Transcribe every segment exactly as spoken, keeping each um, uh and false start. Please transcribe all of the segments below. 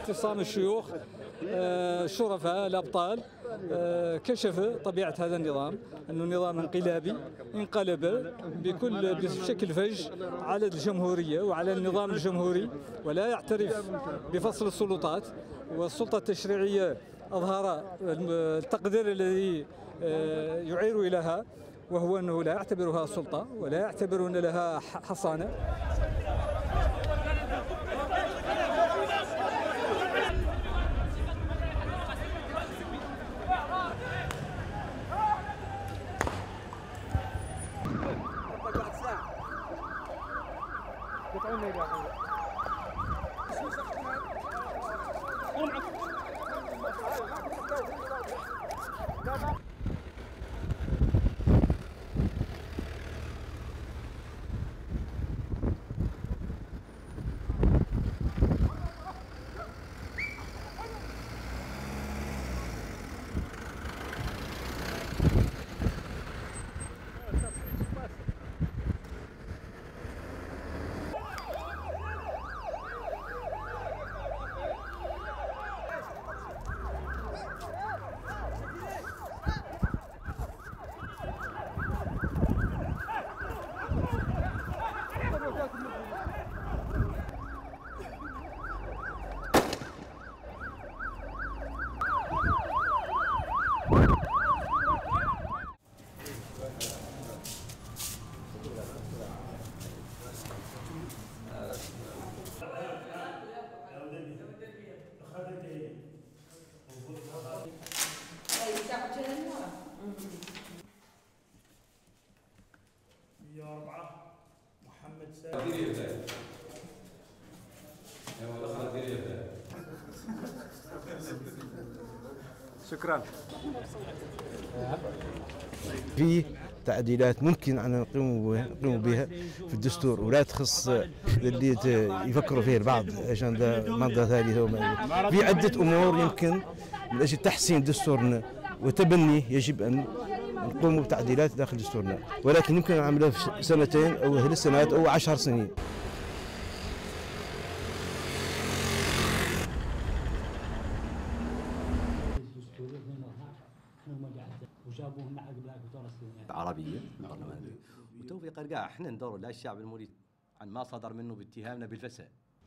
اعتصام الشيوخ الشرفاء الأبطال كشف طبيعة هذا النظام، أنه نظام انقلابي انقلب بكل بشكل فج على الجمهورية وعلى النظام الجمهوري، ولا يعترف بفصل السلطات، والسلطة التشريعية أظهر التقدير الذي يعير إليها، وهو أنه لا يعتبرها سلطة ولا يعتبر أن لها حصانة. يا أربعة محمد سالم. شكرا. في تعديلات ممكن أن نقوم بها في الدستور، ولا تخص اللي يفكروا فيه البعض أجندة مادة ثالثة. في عدة أمور يمكن من أجل تحسين دستورنا وتبنيه يجب أن نقوم بتعديلات داخل دستورنا، ولكن يمكن أن نعملها في سنتين أو ثلاث سنوات أو عشر سنين. عربية برلمانية وتوفيق إرجاع. احنا ندور لا الشعب المريد عن ما صدر منه باتهامنا بالفساد.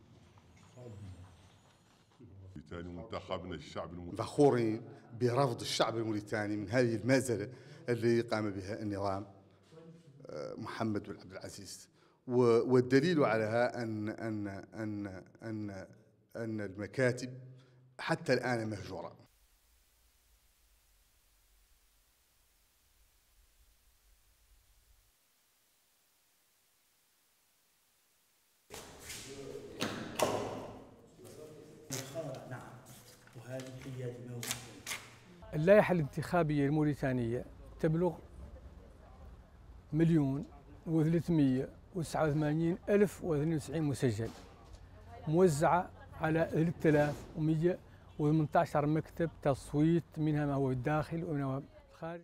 موريتانيا منتخبنا الشعب الموريتاني فخورين برفض الشعب الموريتاني من هذه المازلة اللي قام بها النظام محمد بن عبد العزيز، والدليل عليها أن أن أن أن أن المكاتب حتى الآن مهجورة. اللائحة الانتخابية الموريتانية تبلغ مليون وثلاثمئة وتسعة وثمانين ألف واثنين وتسعين مسجل، موزعة على ثلاثة آلاف ومئة وثمانية عشر مكتب تصويت، منها ما هو الداخل ومنها ما هو الخارج.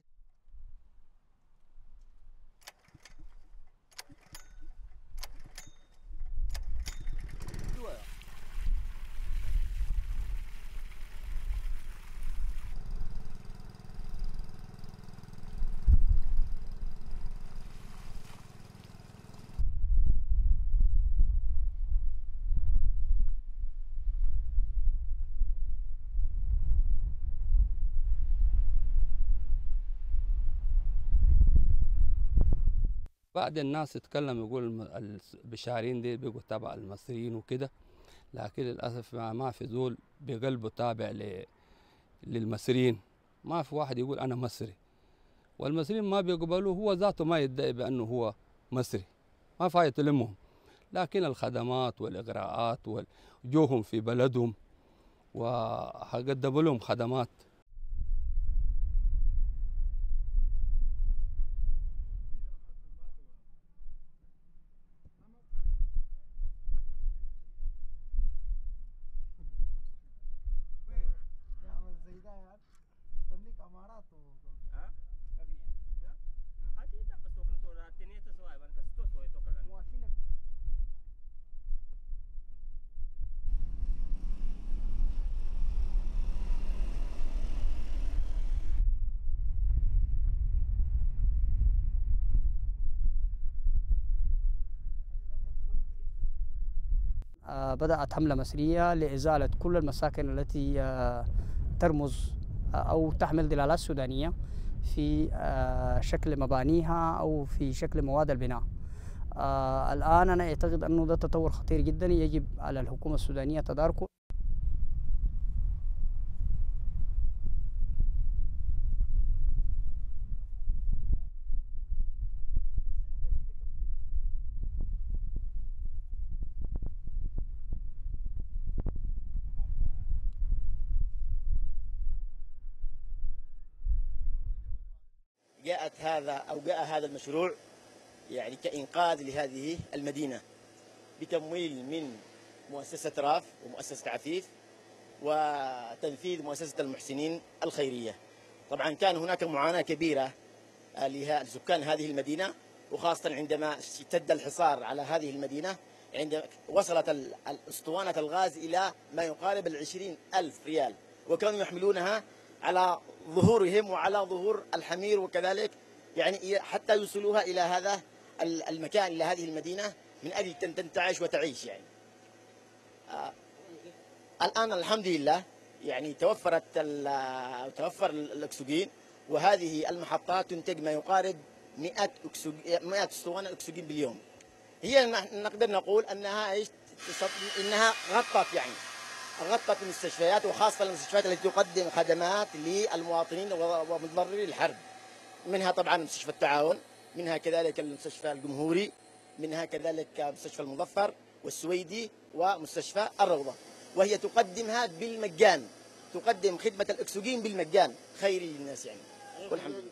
بعد الناس تتكلم يقول البشارين دي بيقوا تابع المصريين وكده، لكن للاسف ما في زول بقلبه تابع للمصريين. ما في واحد يقول انا مصري، والمصريين ما بيقبلوا، هو ذاته ما يدعي بانه هو مصري، ما فايت تلمهم. لكن الخدمات والاغراءات وجوهم في بلدهم وقدموا لهم خدمات. بدأت حملة مصرية لإزالة كل المساكن التي ترمز أو تحمل دلالات سودانية في شكل مبانيها أو في شكل مواد البناء. الآن أنا أعتقد أنه ده تطور خطير جدا يجب على الحكومة السودانية تداركه. جاءت هذا أو جاء هذا المشروع يعني كإنقاذ لهذه المدينة بتمويل من مؤسسة راف ومؤسسة عفيف وتنفيذ مؤسسة المحسنين الخيرية. طبعا كان هناك معاناة كبيرة لسكان هذه المدينة، وخاصة عندما اشتد الحصار على هذه المدينة، عندما وصلت اسطوانة الغاز إلى ما يقارب العشرين ألف ريال، وكانوا يحملونها على ظهورهم وعلى ظهور الحمير، وكذلك يعني حتى يوصلوها إلى هذا المكان، إلى هذه المدينة، من أجل أن تنتعش وتعيش. يعني آه الآن الحمد لله يعني توفرت توفر الأكسجين، وهذه المحطات تنتج ما يقارب مئة مئة اسطوانة أكسجين باليوم. هي نقدر نقول أنها إنها غطت يعني غطت المستشفيات، وخاصة المستشفيات التي تقدم خدمات للمواطنين ومتضرري الحرب، منها طبعا مستشفى التعاون، منها كذلك المستشفى الجمهوري، منها كذلك مستشفى المظفر والسويدي ومستشفى الروضة، وهي تقدمها بالمجان، تقدم خدمة الأكسجين بالمجان خيري للناس يعني، والحمد لله.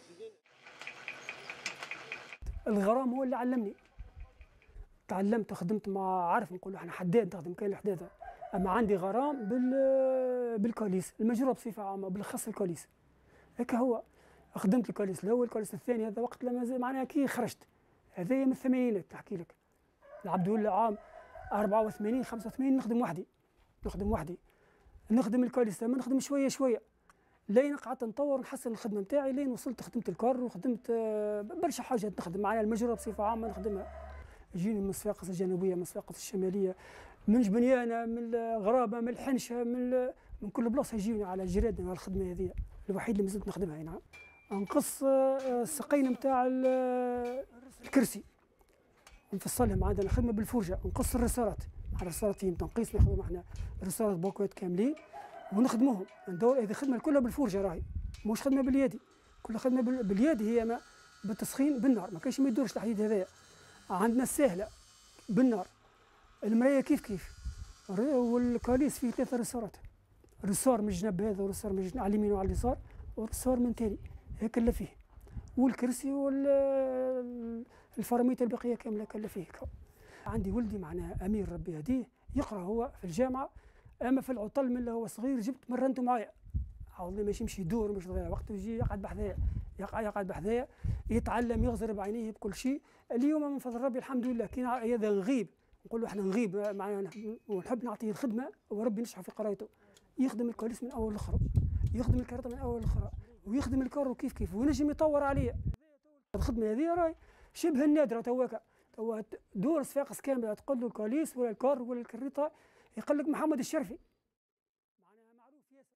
الغرام هو اللي علمني، تعلمت خدمت مع عارف نقول احنا حداد نخدم كاين الحداده، اما عندي غرام بال بالكاليس المجروره بصفه عامه، بالاخص الكاليس. هيك هو خدمت الكاليس الاول، الكاليس الثاني، هذا وقت لما معناها كي خرجت، هذا من الثمانينات نحكي لك، العبد لله عام أربعة وثمانين خمسة وثمانين نخدم وحدي، نخدم وحدي، نخدم الكاليس لما نخدم شويه شويه، لين قعدت نطور ونحسن الخدمه نتاعي، لين وصلت خدمت الكر وخدمت برشا حاجات نخدم معناها المجروره بصفه عامه نخدمها. يجيني من صفاقس الجنوبيه، من صفاقس الشماليه، من جبنيانه، من الغرابه، من الحنشه، من من كل بلاصه يجيوني على جرادنا على الخدمه هذه الوحيد اللي مازلت نخدمها. نعم نقص السقين نتاع الكرسي نفصلهم، عندنا خدمه بالفرجه، نقص الرسالات على الرسالتين تنقيس، ناخذهم احنا رسالات بوكويت كاملين ونخدموهم، ندور هذه الخدمه كلها بالفرجه، راهي مش خدمه باليدي، كل خدمه باليد هي ما بالتسخين بالنار، ما كاينش ما يدورش الحديد هذايا. عندنا السهله بالنار، المرايه كيف كيف، والكاليس فيه ثلاثه رسارات، رسار من الجنب هذا ورسار من الجنب على اليمين وعلى اليسار، ورسار من تالي هيك اللي فيه، والكرسي والفراميط البقيه كامله كله فيه. عندي ولدي معناها امير ربي يهديه يقرا هو في الجامعه، اما في العطل من اللي هو صغير جبت مرنته معايا، عاوز ماشي يمشي يدور مش ضيع وقته، يجي يقعد بحذايا، يقعد يقعد بحذايا يتعلم يغزر بعينيه بكل شيء. اليوم من فضل ربي الحمد لله كي هذا نغيب نقول له احنا نغيب معناها ونحب نعطيه الخدمه وربي نشحه في قرايته، يخدم الكاليس من اول لاخر، يخدم الكارطه من اول لاخر، ويخدم الكارو كيف كيف، وينجم يطور عليه. الخدمه هذه راهي شبه النادره توك تو دور صفاقس كامله تقول له الكاليس ولا الكار ولا الكريطه يقول لك محمد الشرفي. معناها معروف ياسر.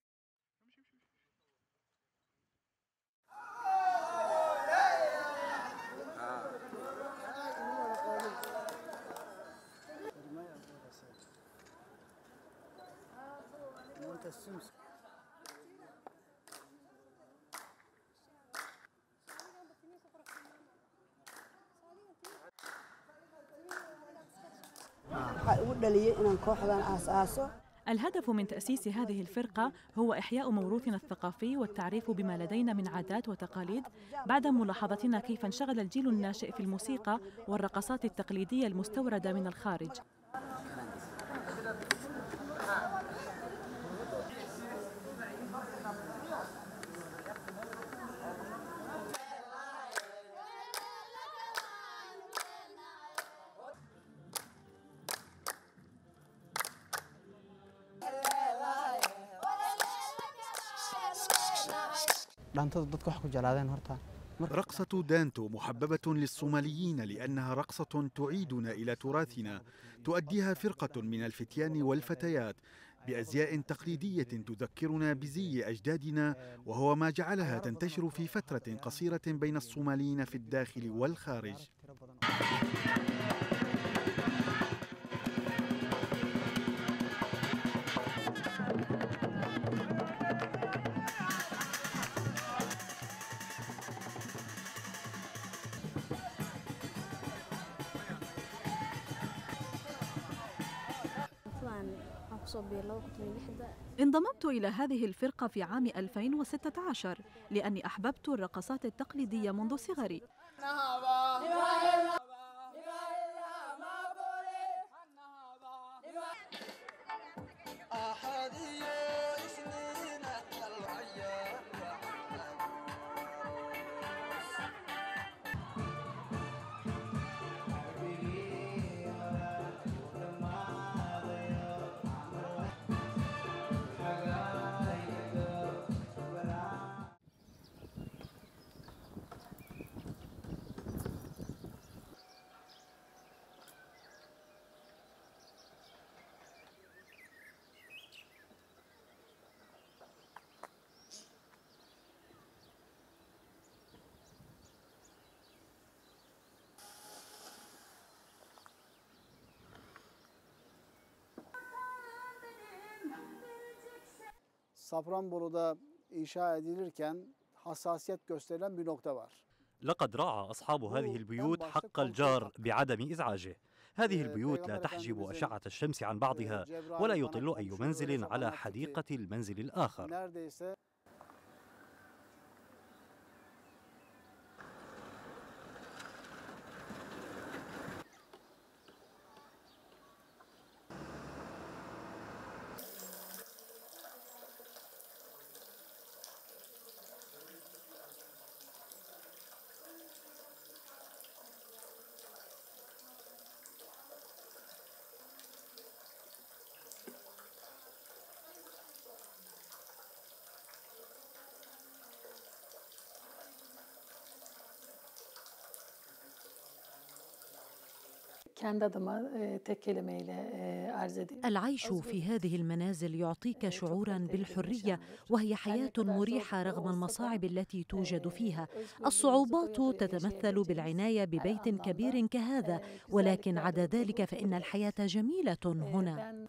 الهدف من تأسيس هذه الفرقة هو إحياء موروثنا الثقافي والتعريف بما لدينا من عادات وتقاليد، بعد ملاحظتنا كيف انشغل الجيل الناشئ في الموسيقى والرقصات التقليدية المستوردة من الخارج. dhaantada dadka wax ku jeclaadeen horta رقصة دانتو محببة للصوماليين لأنها رقصة تعيدنا إلى تراثنا، تؤديها فرقة من الفتيان والفتيات بأزياء تقليدية تذكرنا بزي أجدادنا، وهو ما جعلها تنتشر في فترة قصيرة بين الصوماليين في الداخل والخارج. انضممت إلى هذه الفرقة في عام ألفين وستة عشر لأني أحببت الرقصات التقليدية منذ صغري. Safranbolu'da inşa edilirken hassasiyet gösterilen bir nokta var. لقد راعى أصحاب هذه البيوت حق الجار بعدم إزعاجه. هذه البيوت لا تحجب أشعة الشمس عن بعضها، ولا يطل أي منزل على حديقة المنزل الآخر. العيش في هذه المنازل يعطيك شعورا بالحرية، وهي حياة مريحة رغم المصاعب التي توجد فيها. الصعوبات تتمثل بالعناية ببيت كبير كهذا، ولكن عدا ذلك فإن الحياة جميلة هنا.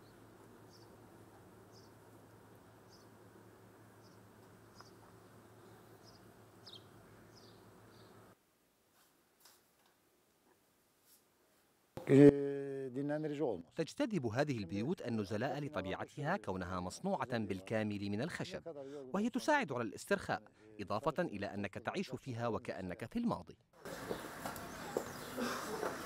تجتذب هذه البيوت النزلاء لطبيعتها كونها مصنوعة بالكامل من الخشب، وهي تساعد على الاسترخاء، إضافة إلى أنك تعيش فيها وكأنك في الماضي.